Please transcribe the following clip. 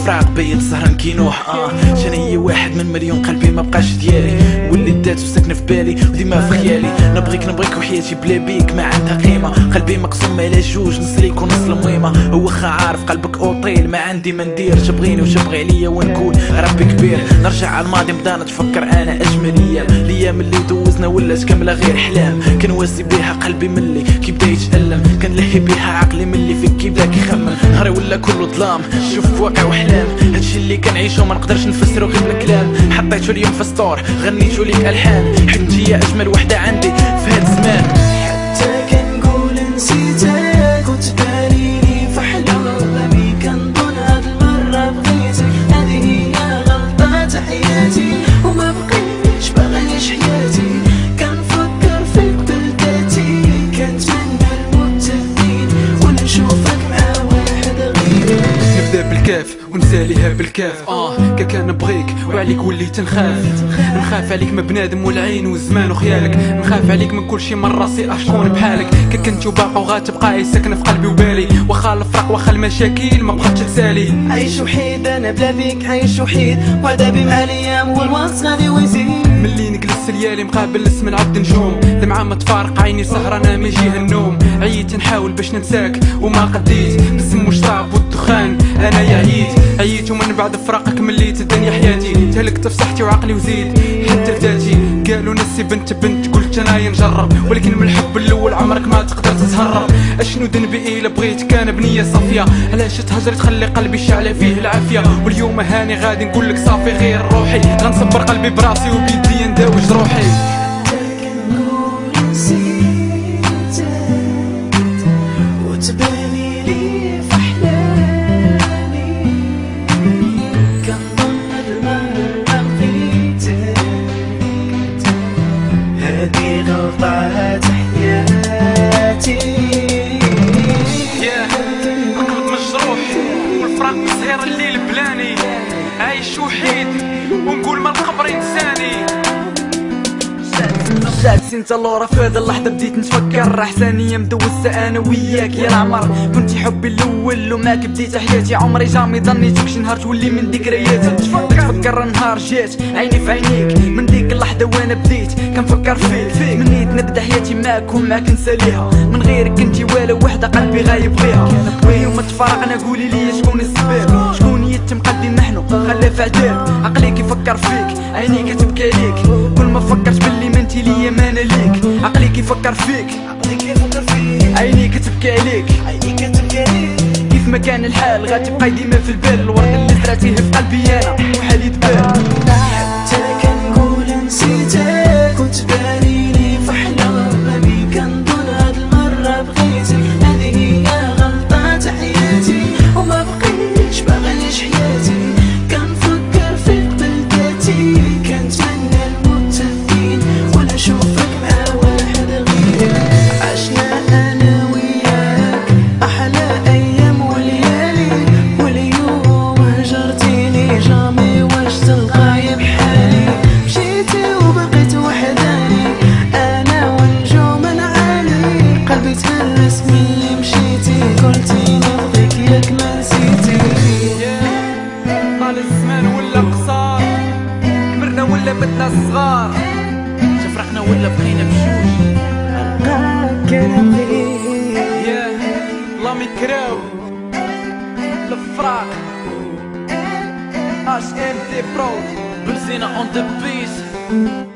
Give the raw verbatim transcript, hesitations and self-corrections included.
الفراق بيت سهران كينوح. اه شاني واحد من مليون، قلبي ما بقاش ديالي، واللي دات وساكنه في بالي وديما في خيالي. نبغيك نبغيك وحياتي بلا بيك ما عندها قيمه، قلبي مقسوم على جوج، نص ليك ونص المهمه. واخا عارف قلبك اوطيل، ما عندي ما ندير، تبغيني وتبغي عليا ونقول ربي كبير. نرجع على الماضي نبدا نتفكر انا اجمل ايام، الايام اللي دوزنا ولات كامله غير احلام. كنواسي بيها قلبي ملي كيبدا يتالم، كنلهي بيها عقلي ملي فيك كيبدا كيخمم. نهاري ولا كله ظلام، شوف في واقع وحلام، هادشي اللي كنعيشو ما نقدرش نفسرو غير بالكلام. حطيتو اليوم في ستور، غنيتو ليك الحان، حيت انتي اجمل وحده عندي في هاد الزمان. حتى كنقول نسيتك وتبانيني في حلامي، كنظن هاد المره بغيتك، هذه هي غلطة حياتي، وما بقيتش باغي نعيش حياتي. كنفكر فيك بلداتي، كنتمنى الموت تهديني ونشوفك مع واحد غيرك. نبدا بالكاف ونساليها بالكاف. اه كا كان نبغيك وعليك وليت نخاف، نخاف عليك ما بنادم والعين والزمان وخيالك، نخاف عليك من كل شي من راسي اشكون بحالك. كا كنت باقا وغتبقاي ساكنه في قلبي وبالي، واخا الفراق واخا المشاكل ما بقاتش تسالي. عايش وحيد انا بلا بيك، عايش وحيد وعذابي مع الايام والوقت غادي ويزيد. ملي نجلس ليالي مقابل اسم نعد نجوم، دمعة ما تفارق عيني سهرانة ما يجيها النوم. عييت نحاول باش ننساك وما قديت، بالسم والشطاب والدخان انا يا عييت. عييت ومن بعد فراقك مليت الدنيا حياتي، تهلكت في صحتي وعقلي وزيد حتى لذاتي. قالوا نسي بنت بنت، قلت انايا نجرب، ولكن من الحب الاول عمرك ما تقدر تتهرب. اشنو ذنبي الا بغيتك انا بنية صافية، علاش تهجر تخلي قلبي شاعلة فيه العافية. واليوم هاني غادي نقولك صافي غير روحي، غنصبر قلبي براسي وبيدي نداوي جروحي. وتباني لي في احلامي، كنظن المرة بغيتك، هادي غلطة حياتي. ياه كنت مجروح والفراق مسهر الليل بلاني، عايش وحيد ونقول ما القبر انساني. رجعت سنين لورا في هاد اللحظة بديت نتفكر، احسن ايام دوزتها انا وياك يا العمر. كنتي حبي الاول وماك بديت حياتي، عمري جامي ظنيتك شي نهار تولي من ذكرياتي. تفكر نهار جات عيني في عينيك، من ديك اللحظة وانا بديت كنفكر فيك. منيت نبدا حياتي معاك ومعاك نساليها، من غيرك كنتي والو وحدة قلبي غايب بيها. واليوم تفارقنا قولي لي شكون السبب، شكون يتم قلبي محنو خلاه في عذاب. عقلي كيفكر فيك عيني كتبكى ليك، كل ما فكرت باللي ما انتي ليا ما انا ليك. عقلي كيفكر فيك عقلي كيفكر فيك، عيني كتبكي عليك، عيني كتبكي عليك. كيف ما كان الحال غتبقاي ديما في البال، الورد اللي زرعتيه في قلبي انا وحالي دبال. حتى كنقول نسيتك وتباني لي في حلامي، كنظن هاد المرة بغيتك، هذه هي غلطة حياتي، وما بقيتش باغي نعيش حياتي. كنفكر فيك بلداتي، كنتمنى الموت تهديني ولا نشوفك مع واحد غيرك. عشنا انا وياك احلى ايام وليالي، واليوم هجرتيني جامي واش تلقاي بحالي. مشيتي وبقيت وحداني انا والنجوم العالي، قلبي تهرس ملي مشيتي، قلتي نبغيك ياك ما نسيتي. طال الزمان ولا قصار، كبرنا ولا بدنا صغار، تفرقنا ولا بقينا بجوج. نلقاك انا فيك، ياه الله ميكراو الفراق اش ام تي برو بنزينة on the beat.